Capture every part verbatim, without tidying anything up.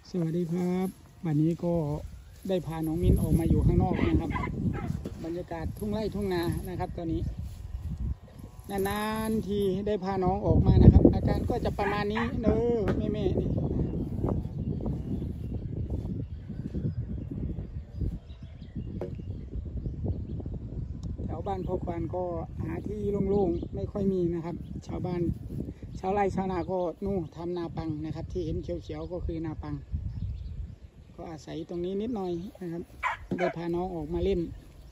สวัสดีครับวันนี้ก็ได้พาน้องมิ้นออกมาอยู่ข้างนอกนะครับบรรยากาศทุ่งไร่ทุ่งนานะครับตอนนี้นานๆทีได้พาน้องออกมานะครับอาการก็จะประมาณนี้เนอะแม่ๆนี่แถวบ้านพ่อควานก็หาที่โล่งๆไม่ค่อยมีนะครับชาวบ้านชาวไร่ชาวนาก็นู่นทำนาปังนะครับที่เห็นเขียวๆก็คือนาปังก็อาศัยตรงนี้นิดหน่อยนะครับได้พาน้องออกมาเล่น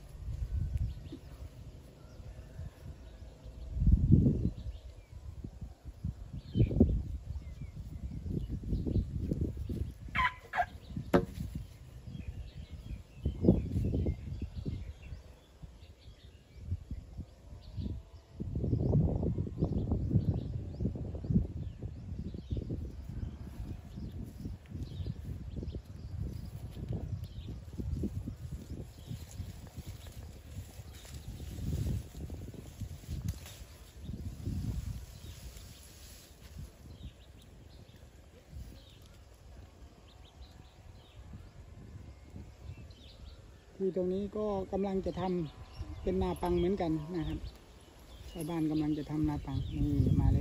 ที่ตรงนี้ก็กำลังจะทำเป็นนาปังเหมือนกันนะครับชาวบ้านกำลังจะทำนาปังนี่มา